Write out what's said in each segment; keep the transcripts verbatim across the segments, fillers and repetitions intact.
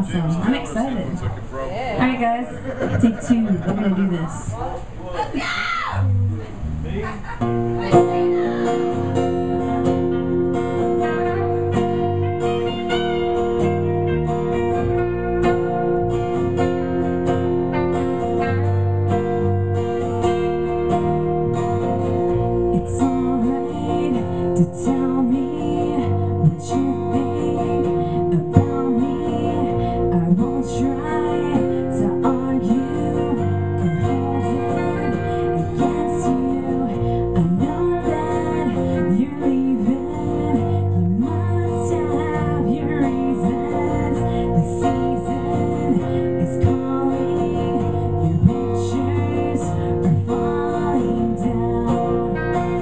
awesome. I'm excited. Yeah. Alright guys, take two. We're gonna do this. Let's It's alright to tell me what you think about me. I won't try to argue or hold it against you. I know that you're leaving. You must have your reasons. The season is calling. Your pictures are falling down.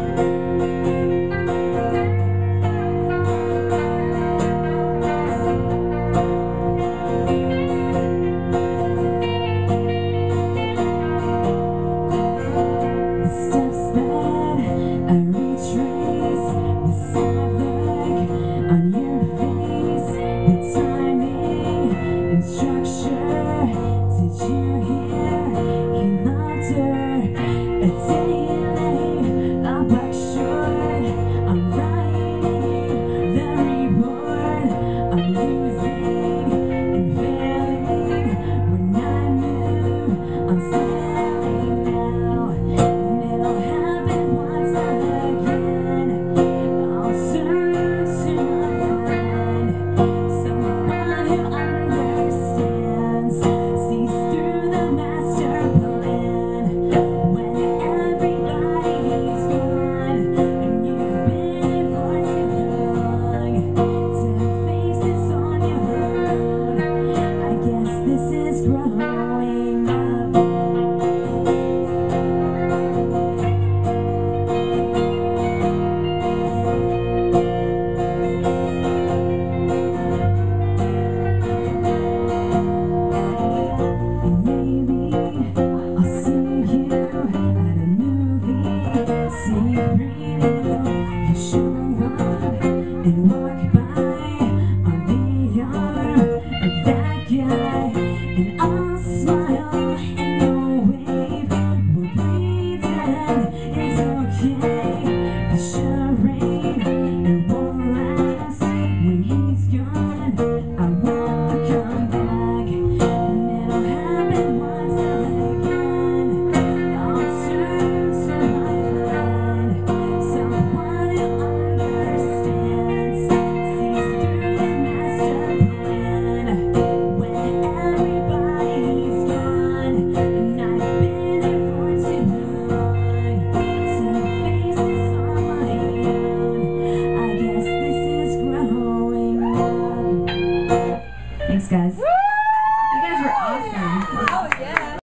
And walk by on the arm of that guy, and I'll smile and you'll wave. We'll pretend it's okay. The charade, it won't last. When he's gone, I won't come back, and it'll happen once again. I'll turn to my friend, someone who understands. Thanks, guys. You guys were awesome. Oh, yeah.